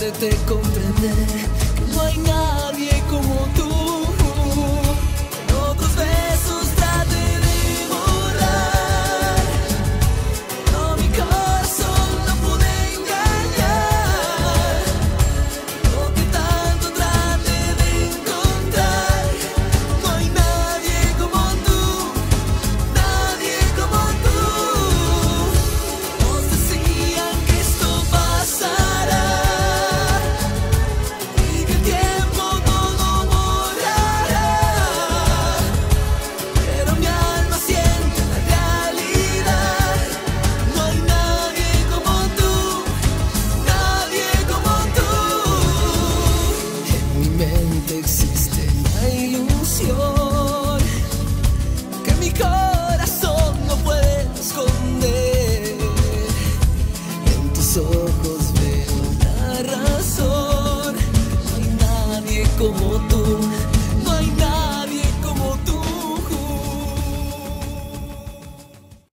hacerte comprender que no hay nadie como tú. En otros besos traté de borrar, pero mi corazón no pude engañar. Lo que tanto traté de encontrar, no hay nadie como tú, nadie como tú. Nos decían que esto pasará y que el tiempo todo borrará, pero mi alma siente la realidad. No hay nadie como tú, nadie como tú. En mi mente existe la ilusión que mi corazón no puede esconder. En tus ojos veo la razón. No hay nadie como